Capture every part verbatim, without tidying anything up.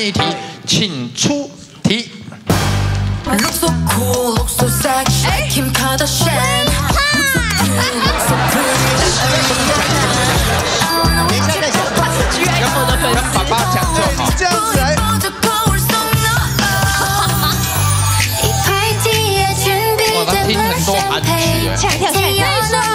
面一题，请出题。 Look so cool, look so sexy, like Kim Kardashian. Look so pretty, look so pretty. 等一下再讲， 他是 G X 的粉丝， 跟爸爸讲就好。 这样子来。 哇，他听很多韩曲耶。 跳跳跳跳。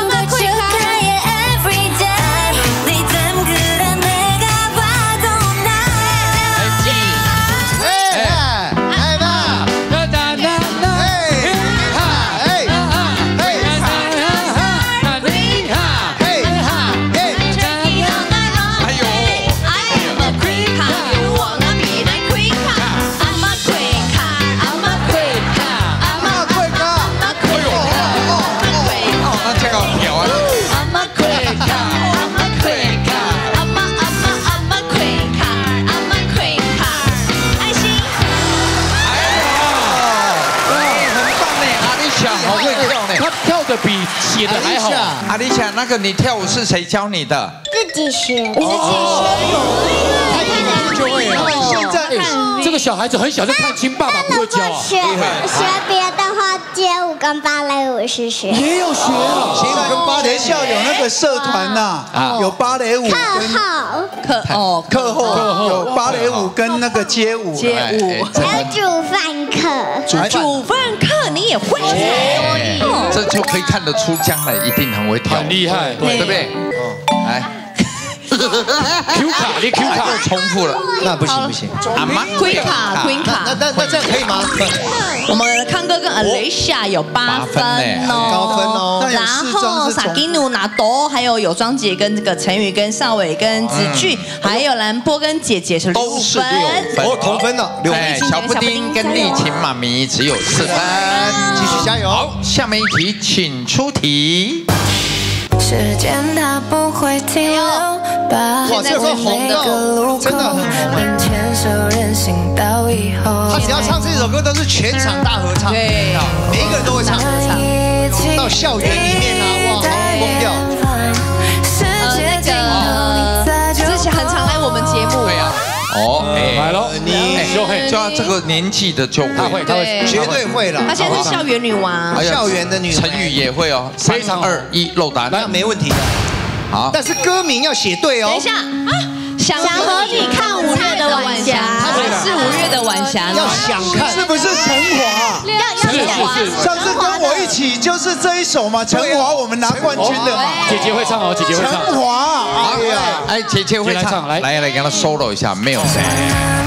比写的还好。 阿丽莎，那个你跳舞是谁教你的？ 自己学，自己学。他一年就会了。现在这个小孩子很小就看清爸爸不会教啊。 学学别的话，街舞跟芭蕾舞是学。 也有学啊， 学舞跟芭蕾学校有那个社团呐，有芭蕾舞。 课后。 课哦， 课后有芭蕾舞跟那个街舞。 街舞。 还有煮饭课。 煮饭课你也会？ 这就可以看得出将来一定很会跳， 很厉害， 对不对？来 ，Q 卡，你 Q 卡又重复了， 那不行不行。 阿妈 ，Queen 卡 ，Queen 卡， 那那那这样可以吗？ 我们康哥跟 Alicia 有八分哦， 高分哦。 然后萨基努拿多，还有有庄姐跟这个陈宇跟邵伟跟子俊，还有兰波跟姐姐是六分， 哦，同分了，六分。 小布丁跟丽琴妈咪只有四分， 继续加油。 好，下面一题，请出题。 时间它不会停留，把这个红的，真的很红。牵手任性到以后，他只要唱这首歌都是全场大合唱，对，每一个人都会唱合唱。到校园里面啊，哇，疯掉。 呃，那个之前很常来我们节目， 对啊。哦， 来了， 你就会，就要这个年纪的就会， 他会，他会， 绝对会了。 她现在是校园女王， 校园的女。 陈宇也会哦，非常二一漏单， 那没问题的。 好， 但是歌名要写对哦。 等一下啊，想和你看五月的晚霞，是五月的晚霞， 要想看，是不是陈华？ 要要华， 上次跟我一起就是这一首嘛，陈华我们拿冠军的嘛。 姐姐会唱哦，姐姐会唱。 陈华，哎呀， 哎，姐姐会唱，来来来，给她 solo 一下，没有谁。